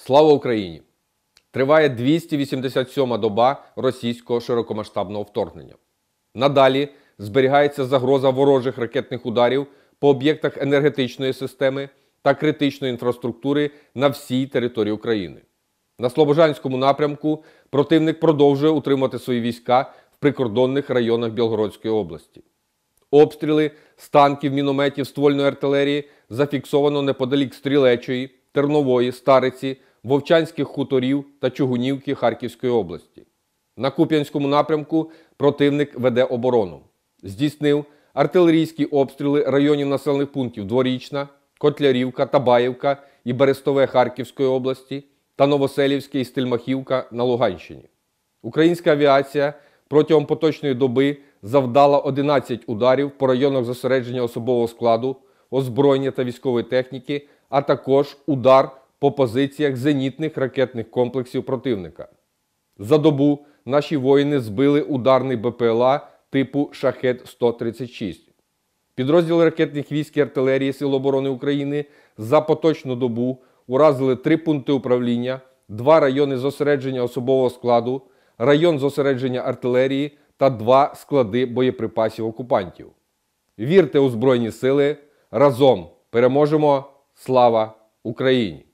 Слава Україні! Триває 287-ма доба російського широкомасштабного вторгнення. Надалі зберігається загроза ворожих ракетних ударів по об'єктах енергетичної системи та критичної інфраструктури на всій території України. На Слобожанському напрямку противник продовжує утримувати свої війська в прикордонних районах Білгородської області. Обстріли з танків, мінометів, ствольної артилерії зафіксовано неподалік Стрілечої, Тернової, Стариці, Вовчанських хуторів та Чугунівки Харківської області. На Куп'янському напрямку противник веде оборону. Здійснив артилерійські обстріли районів населених пунктів Дворічна, Котлярівка, Табаївка і Берестове Харківської області та Новоселівське і Стельмахівка на Луганщині. Українська авіація протягом поточної доби завдала 11 ударів по районах зосередження особового складу, озброєння та військової техніки, а також удар по позиціях зенітних ракетних комплексів противника. За добу наші воїни збили ударний БПЛА типу «Шахед-136». Підрозділи ракетних військ і артилерії Сил оборони України за поточну добу уразили 3 пункти управління, 2 райони зосередження особового складу, район зосередження артилерії та 2 склади боєприпасів окупантів. Вірте у Збройні Сили! Разом переможемо! Слава Україні!